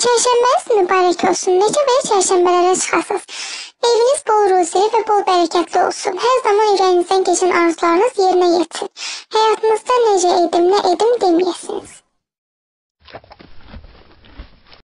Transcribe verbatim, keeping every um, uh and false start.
Çərşənbəniz mübarək olsun. Necə və çərşənbələrə çıxasınız. Eviniz bol ruzili və bol bərəkətli olsun. Hər zaman ürəyinizdən keçən arzularınız yerinə yetsin. Həyatınızda necə edim, nə edim deməyəsiniz.